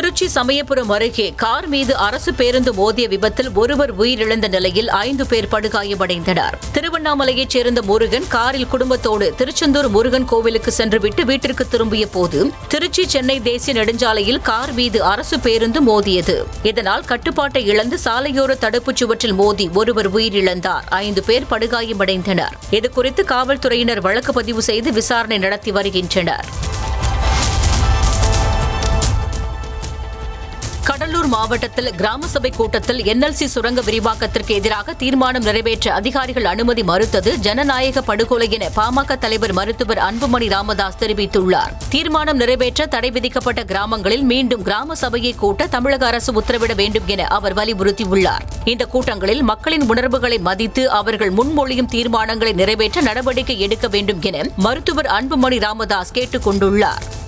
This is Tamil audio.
திருச்சி சமயபுரம் அருகே கார் மீது அரசு பேருந்து மோதிய விபத்தில் ஒருவர் உயிரிழந்த நிலையில் 5 பேர் படுகாயமடைந்தனர். திருவண்ணாமலையைச் சேர்ந்த முருகன் காரில் குடும்பத்தோடு திருச்செந்தூர் முருகன் கோவிலுக்கு சென்றுவிட்டு வீட்டிற்கு திரும்பிய போது திருச்சி சென்னை தேசிய நெடுஞ்சாலையில் கார் மீது அரசு பேருந்து மோதியது. இதனால் கட்டுப்பாட்டை இழந்து சாலையோர தடுப்புச் சுவற்றில் மோதி ஒருவர் உயிரிழந்தார். 5 பேர் படுகாயமடைந்தனர். இதுகுறித்து காவல்துறையினர் வழக்கு பதிவு செய்து விசாரணை நடத்தி வருகின்றனர். கடலூர் மாவட்டத்தில் கிராம சபை கூட்டத்தில் NLC சுரங்க விரிவாக்கத்திற்கு எதிராக தீர்மானம் நிறைவேற்ற அதிகாரிகள் அனுமதி மறுத்தது ஜனநாயக படுகொலை என பாமக தலைவர் மருத்துவர் அன்புமணி ராமதாஸ் தெரிவித்துள்ளார். தீர்மானம் நிறைவேற்ற தடை விதிக்கப்பட்ட கிராமங்களில் மீண்டும் கிராம சபையை கூட்ட தமிழக அரசு உத்தரவிட வேண்டும் என அவர் வலியுறுத்தியுள்ளார். இந்த கூட்டங்களில் மக்களின் உணர்வுகளை மதித்து அவர்கள் முன்மொழியும் தீர்மானங்களை நிறைவேற்ற நடவடிக்கை எடுக்க வேண்டும் என மருத்துவர் அன்புமணி ராமதாஸ் கேட்டுக் கொண்டுள்ளார்.